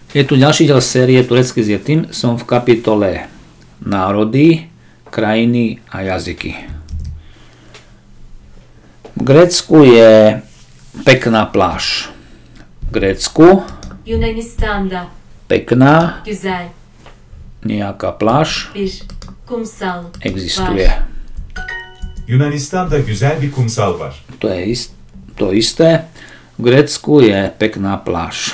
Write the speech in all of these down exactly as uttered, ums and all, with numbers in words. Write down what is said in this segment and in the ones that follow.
Je tu ďalší diel série Turecky s Yetim. Som v kapitole Národy, krajiny a jazyky. V Grécku je pekná pláž. V Grécku Yunanistan'da pekná güzel nejaká pláž bir kumsal existuje. var. Yunanistan'da güzel bir kumsal var. To je ist, to isté. V Grécku je pekná pláž.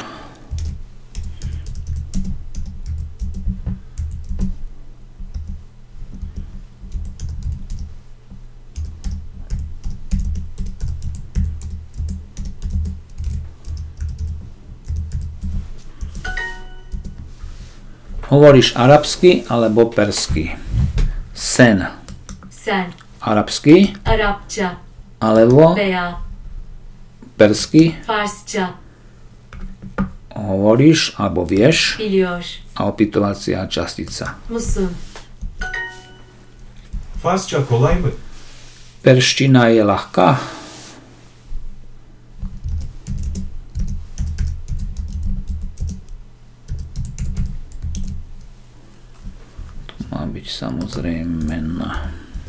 Hovoríš arabsky alebo persky? Sen. Sen Arabsky Arapça alebo veya persky Farsça hovoríš alebo vieš biliyor a opytovacia častica. musun? Farsça kolay mı? Perština je ľahká. Má byť samozrejme na...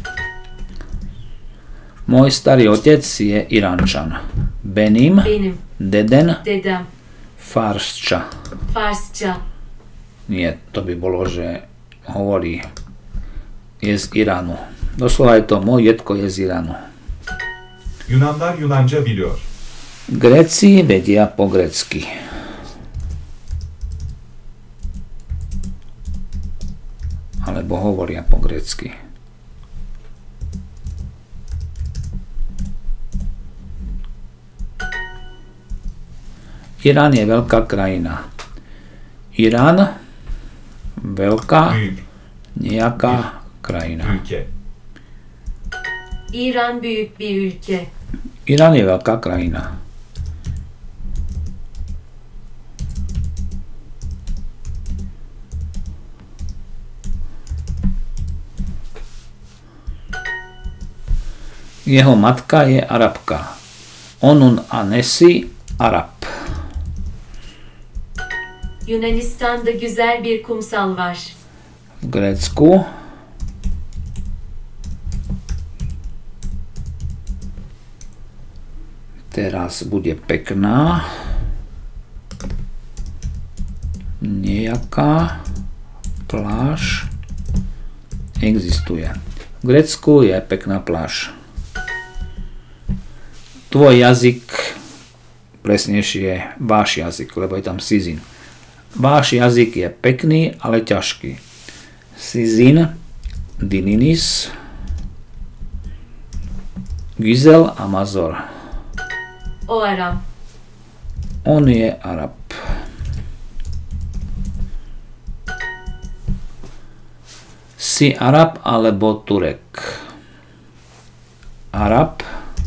Môj starý otec je Iránčan. Benim, Benim deden, dedem farsča. Farsça Nie, to by bolo, že hovorí, je z Iránu. Doslova je to, môj detko je z Iránu. Yunanlar Yunanca biliyor. Gréci vedia po grécky. Alebo hovoria po grécky. Irán je veľká krajina. Irán, veľká, Büyük nejaká krajina. ülke. İran büyük bir ülke. Irán je veľká krajina. Jeho matka je Arabka. Onun annesi Arap. Yunanistan'da güzel bir kumsal var. V Grécku teraz bude pekná nejaká pláž existuje. V Grécku je pekná pláž. Tvoj jazyk, presnejšie váš jazyk, lebo je tam sizin. Váš jazyk je pekný, ale ťažký. Sizin, Dininis, Güzel a Mazor. O Arap. On je Arab. Si Arab alebo Turek? Arab,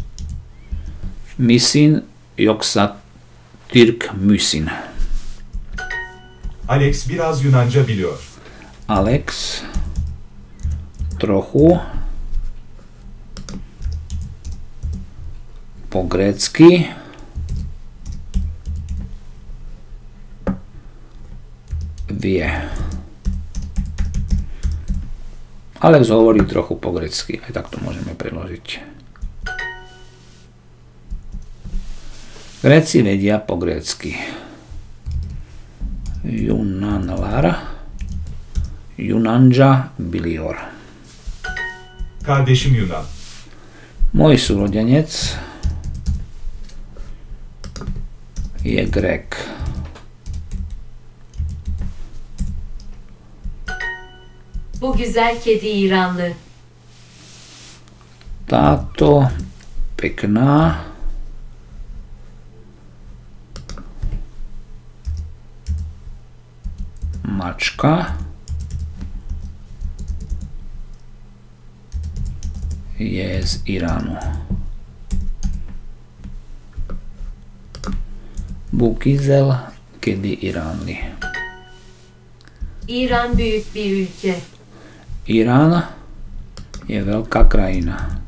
misin yoksa Türk müsin? Alex biraz Yunanca biliyor. Alex, trochu po grécky vie. Alex hovorí trochu po grécky, aj tak to môžeme preložiť. Gréci vedia po grécky. Yunanlar Yunanca biliyor. Kardeşim Yunan. Môj súrodenec je Grék. Bu güzel kedi İranlı. Táto pekná mačka je z Iránu. Bu güzel kedi İranlı. İran büyük bir ülke. Irán je veľká krajina.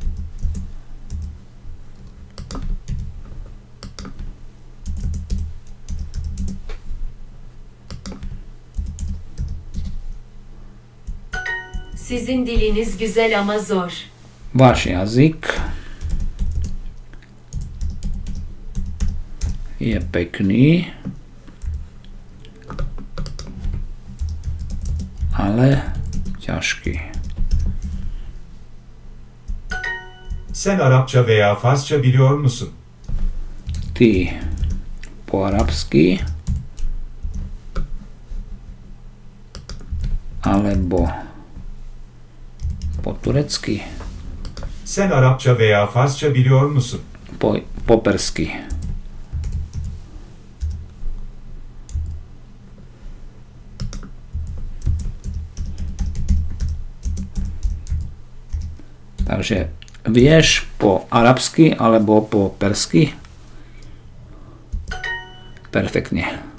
Sizin diliniz güzel ama zor. Váš jazyk je pekný, ale ťažký. Sen Arapça veya Farsça biliyor musun? Ty po arabsky alebo po turecky, Sen Arapça veya Farsça biliyor musun? po, po persky. Takže vieš po arabsky alebo po persky? Perfektne.